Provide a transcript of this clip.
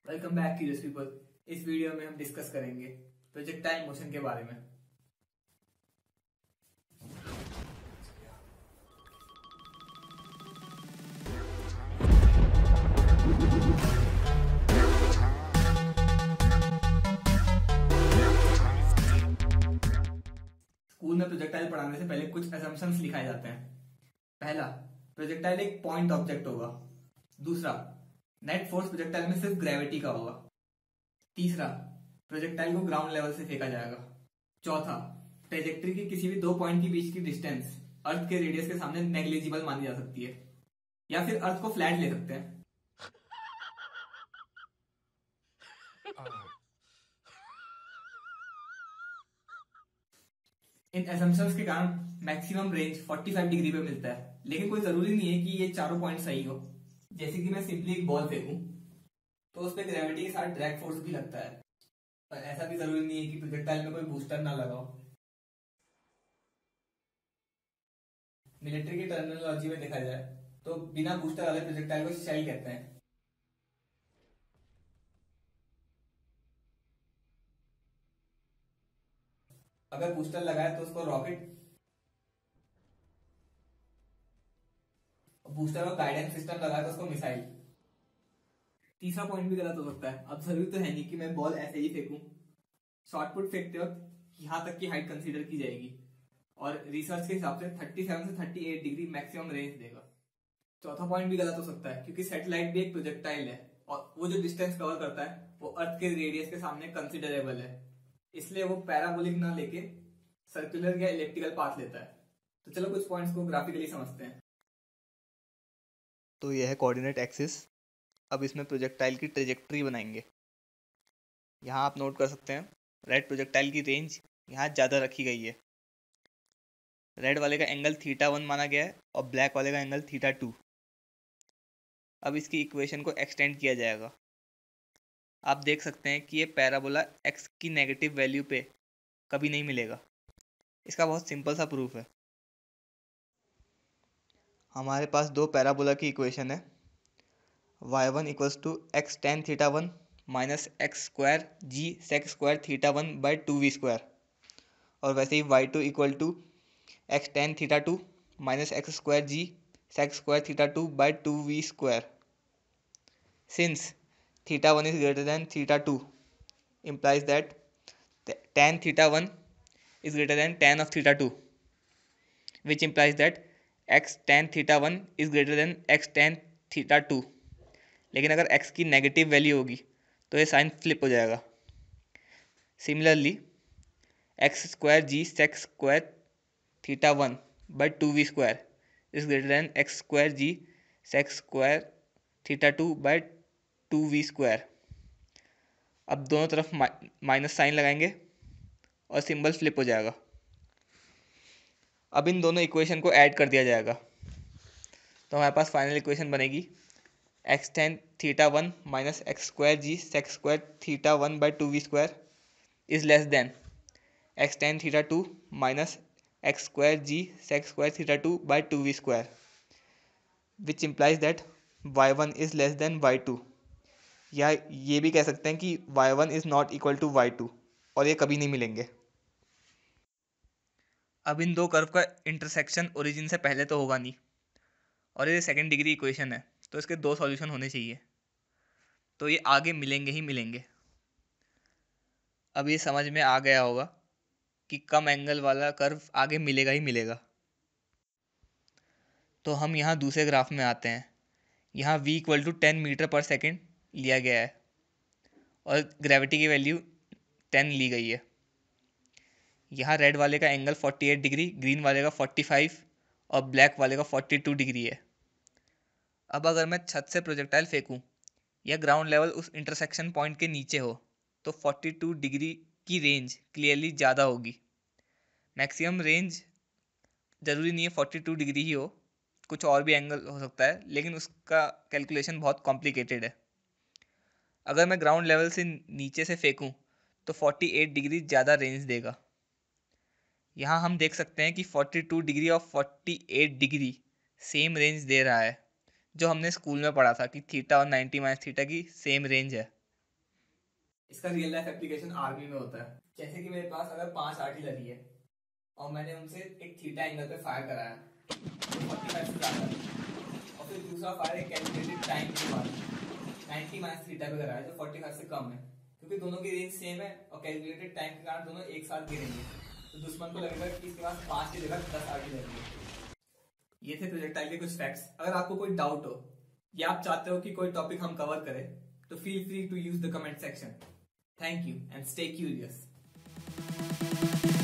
Welcome back curious people. इस video में हम डिस्कस करेंगे प्रोजेक्टाइल मोशन के बारे में। स्कूल में प्रोजेक्टाइल पढ़ाने से पहले कुछ असम्पशंस लिखाए जाते हैं। पहला, प्रोजेक्टाइल एक पॉइंट ऑब्जेक्ट होगा। दूसरा, नेट फोर्स प्रोजेक्टाइल में सिर्फ ग्रेविटी का होगा। तीसरा, प्रोजेक्टाइल को ग्राउंड लेवल से फेंका जाएगा। चौथा, ट्रेजेक्ट्री के किसी भी दो पॉइंट के बीच की डिस्टेंस अर्थ के रेडियस के सामने नेग्लिजिबल मानी जा सकती है, या फिर अर्थ को फ्लैट ले सकते हैं। इन असम्पशंस के कारण मैक्सिमम रेंज 45 डिग्री पे मिलता है, लेकिन कोई जरूरी नहीं है कि ये चारों पॉइंट सही हो। जैसे कि मैं सिंपली एक बॉल फेंकूं तो उस पर ग्रेविटी के साथ ड्रैग फोर्स भी लगता है, पर ऐसा भी जरूरी नहीं है कि प्रोजेक्टाइल में कोई बूस्टर ना लगा हो। मिलिट्री की टर्मिनोलॉजी में देखा जाए तो बिना बूस्टर वाले प्रोजेक्टाइल को शेल कहते हैं। अगर बूस्टर लगाए तो उसको रॉकेट, बूस्टर और गाइडेंस सिस्टम लगाए तो उसको मिसाइल। तीसरा पॉइंट भी गलत हो सकता है। अब जरूरी तो है नहीं कि मैं बॉल ऐसे ही फेंकूं। शॉर्टपुट फेंकते वक्त यहाँ तक की हाइट कंसीडर की जाएगी और रिसर्च के हिसाब से 37 से 38 डिग्री मैक्सिमम रेंज देगा। चौथा पॉइंट भी गलत हो सकता है, क्योंकि सैटेलाइट भी एक प्रोजेक्टाइल है और वो जो डिस्टेंस कवर करता है वो अर्थ के रेडियस के सामने कंसिडरेबल है, इसलिए वो पैराबोलिक ना लेके सर्कुलर या इलेप्टिकल पाथ लेता है। तो चलो कुछ पॉइंट्स को ग्राफिकली समझते हैं। तो यह है कोऑर्डिनेट एक्सिस। अब इसमें प्रोजेक्टाइल की ट्रेजेक्ट्री बनाएंगे। यहाँ आप नोट कर सकते हैं रेड प्रोजेक्टाइल की रेंज यहाँ ज़्यादा रखी गई है। रेड वाले का एंगल θ1 माना गया है और ब्लैक वाले का एंगल θ2। अब इसकी इक्वेशन को एक्सटेंड किया जाएगा। आप देख सकते हैं कि ये पैराबोला x की नेगेटिव वैल्यू पे कभी नहीं मिलेगा। इसका बहुत सिंपल सा प्रूफ है। हमारे पास दो पैराबोला की इक्वेशन है। y1 equals to x tan θ1 minus x square g SecSq θ1 by 2v²। और वैसे ही y2 equal to x tan θ2 minus x square g SecSq θ2 by 2v²। Since θ1 is greater than θ2 implies that tan θ1 is greater than tan of θ2, which implies that x tan θ1 is greater than x tan θ2। लेकिन अगर x की negative value होगी तो ये sign flip हो जाएगा। Similarly x square g SecSq θ1 by 2v² is greater than x square g SecSq θ2 by 2v²। अब दोनों तरफ माइनस साइन लगाएंगे और सिंबल फ्लिप हो जाएगा। अब इन दोनों इक्वेशन को ऐड कर दिया जाएगा तो हमारे पास फाइनल इक्वेशन बनेगी x tan θ1 minus x square g SecSq θ1 by 2v² is less than x tan θ2 minus x square g SecSq θ2 by 2v², which implies that y1 is less than y2। या ये भी कह सकते हैं कि y1 is not equal to y2, और ये कभी नहीं मिलेंगे। अब इन दो कर्व का इंटरसेक्शन ओरिजिन से पहले तो होगा नहीं, और ये सेकेंड डिग्री इक्वेशन है तो इसके दो सॉल्यूशन होने चाहिए, तो ये आगे मिलेंगे ही मिलेंगे। अब ये समझ में आ गया होगा कि कम एंगल वाला कर्व आगे मिलेगा ही मिलेगा। तो हम यहाँ दूसरे ग्राफ में आते हैं। यहाँ v इक्वल टू 10 मीटर पर सेकेंड लिया गया है और ग्रेविटी की वैल्यू 10 ली गई है। यहाँ रेड वाले का एंगल 48 डिग्री, ग्रीन वाले का 45 और ब्लैक वाले का 42 डिग्री है। अब अगर मैं छत से प्रोजेक्टाइल फेंकूं या ग्राउंड लेवल उस इंटरसेक्शन पॉइंट के नीचे हो तो 42 डिग्री की रेंज क्लियरली ज़्यादा होगी। मैक्सिमम रेंज ज़रूरी नहीं है 42 डिग्री ही हो, कुछ और भी एंगल हो सकता है, लेकिन उसका कैलकुलेशन बहुत कॉम्प्लिकेटेड है। अगर मैं ग्राउंड लेवल से नीचे से फेंकूं तो 48 डिग्री ज़्यादा रेंज देगा। यहाँ हम देख सकते हैं कि 42 डिग्री और 48 डिग्री सेम रेंज दे रहा है, जो हमने स्कूल में पढ़ा था कि थीटा और 90 माइनस थीटा की सेम रेंज है। इसका रियल लाइफ एप्लीकेशन आर्मी में होता है। जैसे कि मेरे पास अगर 5 आर्टिलरी है और मैंने उनसे एक थीटा एंगल पे फायर कराया तो 45 से ज्यादा, और फिर दूसरा फायर एक कैलकुलेटेड टाइम के बाद 90 माइनस थीटा पे कराया जो 45 से कम है, क्योंकि दोनों की रेंज सेम है और कैलकुलेटेड टाइम के कारण दोनों एक साथ गिरेंगे, तो दुश्मन को लगेगा कि इसके पास 5 की जगह 10 आर्टिलरी है। ये थे प्रोजेक्टाइल के कुछ फैक्ट्स। अगर आपको कोई डाउट हो या आप चाहते हो कि कोई टॉपिक हम कवर करें तो feel free to use the comment section. Thank you and stay curious.